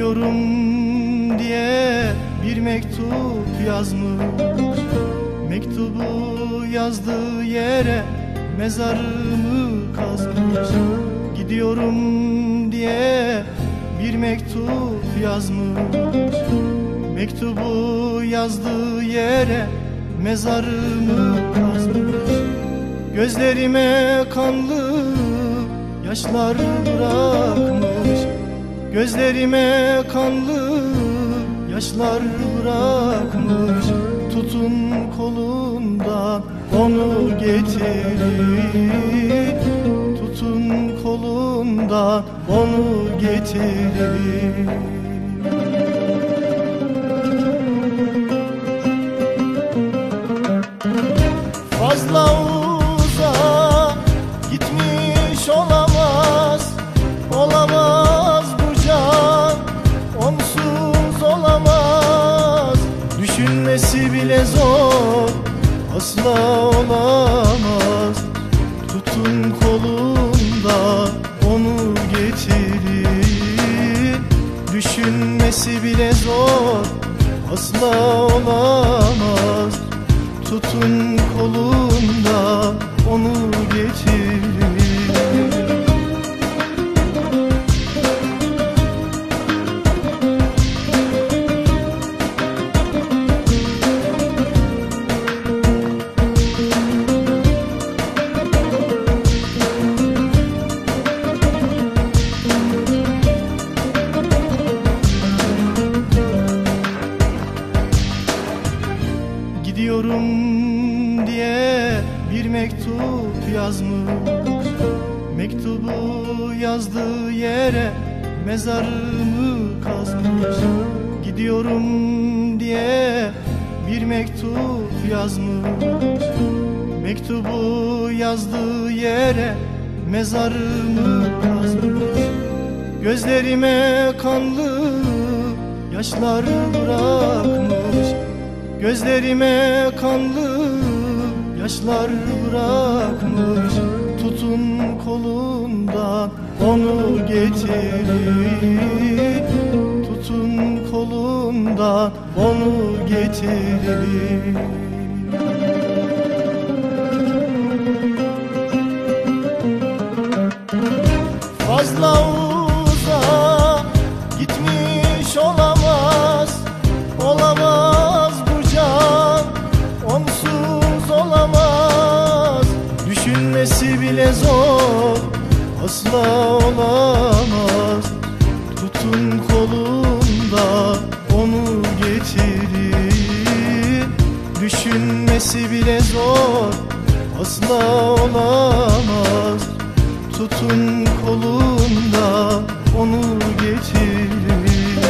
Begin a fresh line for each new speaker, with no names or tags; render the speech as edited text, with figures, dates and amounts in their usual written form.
Gidiyorum diye bir mektup yazmış. Mektubu yazdığı yere mezarımı kazmış. Gidiyorum diye bir mektup yazmış. Mektubu yazdığı yere mezarımı kazmış. Gözlerime kanlı yaşlar bırakmış. Gözlerime kanlı yaşlar bırakmış. Tutun kolundan onu getirin. Tutun kolundan onu getirin. Fazla uzağa gitmiş olamaz. Olamaz bu can, onsuz olamaz. Düşünmesi bile zor, asla olamaz. Tutun kolundan onu getirin. Düşünmesi bile zor, asla olamaz. Tutun kolundan onu getirin. Gidiyorum diye bir mektup yazmış. Mektubu yazdığı yere mezarımı kazmış. Gidiyorum diye bir mektup yazmış. Mektubu yazdığı yere mezarımı kazmış. Gözlerime kanlı yaşlar bırakmış. Gözlerime kanlı yaşlar bırakmış. Tutun kolundan onu getirin. Tutun kolundan onu getirin. Fazla uzağa gitmiş olamaz. Olamaz bu can, onsuz olamaz. Düşünmesi bile zor, asla olamaz. Tutun kolundan onu getirin. Düşünmesi bile zor, asla olamaz. Tutun kolundan onu getirin.